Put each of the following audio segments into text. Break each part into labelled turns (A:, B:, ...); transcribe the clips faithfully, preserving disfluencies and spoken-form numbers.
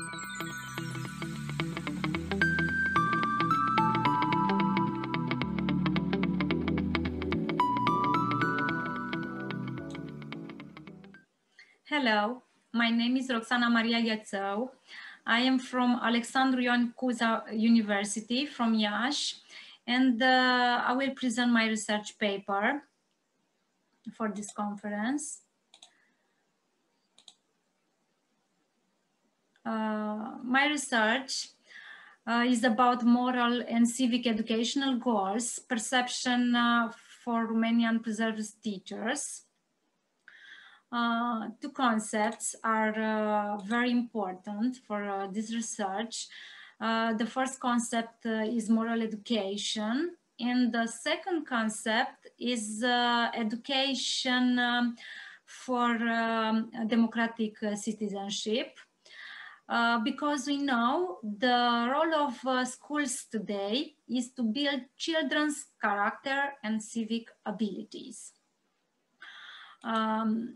A: Hello, my name is Roxana Maria Ghețău. I am from Alexandru Ioan Cuza University from Iași, and uh, I will present my research paper for this conference. Uh, my research uh, is about moral and civic educational goals, perception uh, for Romanian preservist teachers. Uh, two concepts are uh, very important for uh, this research. Uh, the first concept uh, is moral education, and the second concept is uh, education um, for um, democratic uh, citizenship. Uh, because we know the role of uh, schools today is to build children's character and civic abilities. Um,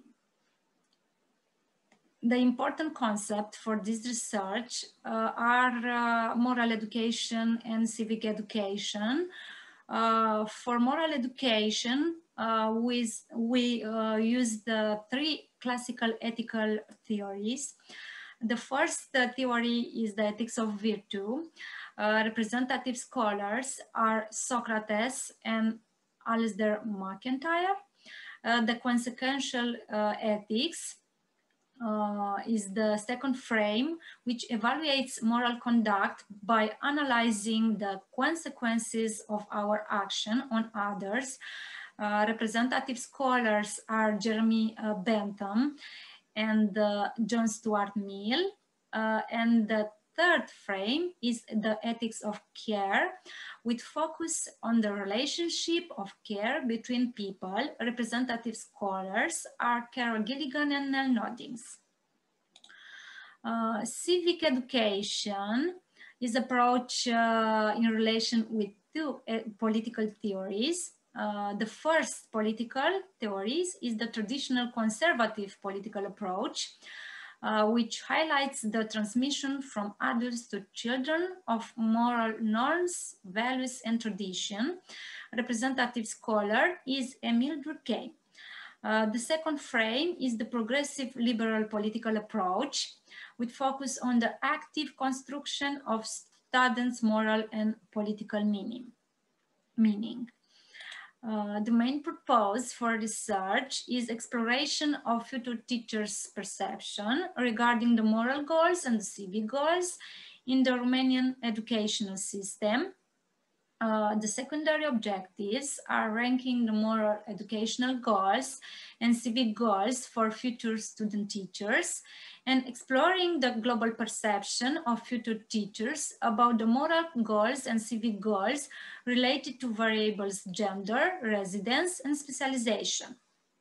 A: The important concept for this research uh, are uh, moral education and civic education. Uh, for moral education, uh, with, we uh, use the three classical ethical theories. The first uh, theory is the ethics of virtue. Uh, representative scholars are Socrates and Alasdair MacIntyre. Uh, the consequential uh, ethics Uh, is the second frame, which evaluates moral conduct by analyzing the consequences of our action on others. Uh, representative scholars are Jeremy uh, Bentham and uh, John Stuart Mill. Uh, and the third frame is the ethics of care, with focus on the relationship of care between people. Representative scholars are Carol Gilligan and Nell Noddings. Uh, civic education is approached uh, in relation with two uh, political theories. Uh, the first political theories is the traditional conservative political approach, Uh, which highlights the transmission from adults to children of moral norms, values, and tradition. Representative scholar is Emile Durkheim. Uh, the second frame is the progressive liberal political approach, with focus on the active construction of students' moral and political meaning. meaning. Uh, the main purpose for research is exploration of future teachers' perception regarding the moral goals and the civic goals in the Romanian educational system. Uh, the secondary objectives are ranking the moral educational goals and civic goals for future student teachers, and exploring the global perception of future teachers about the moral goals and civic goals related to variables gender, residence, and specialization.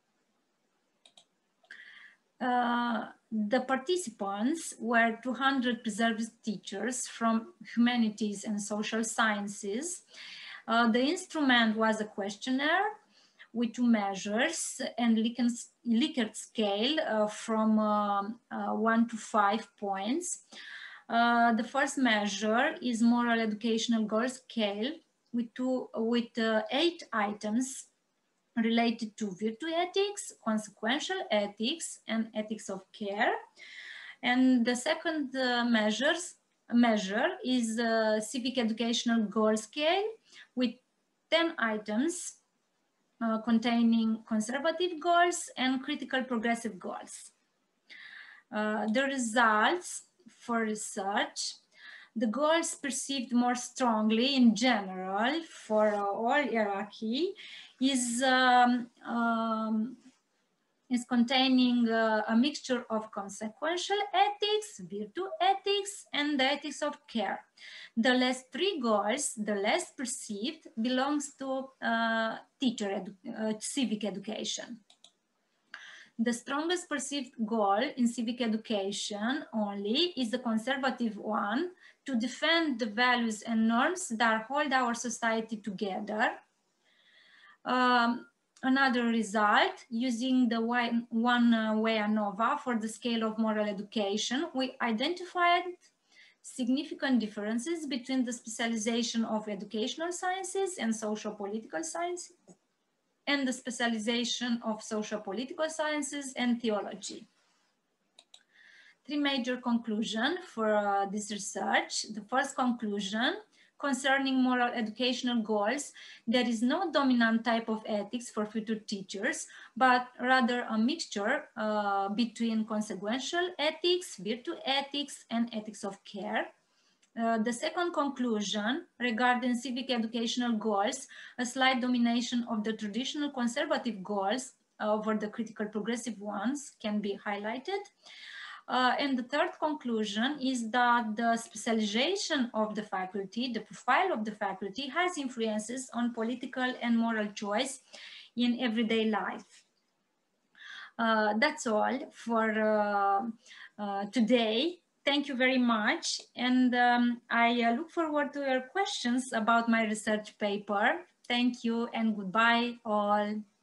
A: Uh, the participants were two hundred preservist teachers from humanities and social sciences. Uh, the instrument was a questionnaire with two measures and Likert scale uh, from uh, uh, one to five points. Uh, the first measure is moral educational goal scale with, two, with uh, eight items related to virtue ethics, consequential ethics, and ethics of care. And the second uh, measures, measure is a civic educational goal scale with ten items uh, containing conservative goals and critical progressive goals. Uh, the results for research: the goals perceived more strongly in general for uh, all hierarchy is, um, um, is containing uh, a mixture of consequential ethics, virtue ethics, and the ethics of care. The last three goals, the less perceived, belongs to uh, teacher edu uh, civic education. The strongest perceived goal in civic education only is the conservative one, to defend the values and norms that hold our society together. Um, Another result, using the one, one uh, way ANOVA for the scale of moral education, we identified significant differences between the specialization of educational sciences and social political sciences and the specialization of social political sciences and theology. Three major conclusions for uh, this research. The first conclusion, concerning moral educational goals, there is no dominant type of ethics for future teachers, but rather a mixture uh, between consequential ethics, virtue ethics, and ethics of care. Uh, the second conclusion regarding civic educational goals, a slight domination of the traditional conservative goals over the critical progressive ones can be highlighted. Uh, and the third conclusion is that the specialization of the faculty, the profile of the faculty, has influences on political and moral choice in everyday life. Uh, that's all for uh, uh, today. Thank you very much. And um, I uh, look forward to your questions about my research paper. Thank you and goodbye all.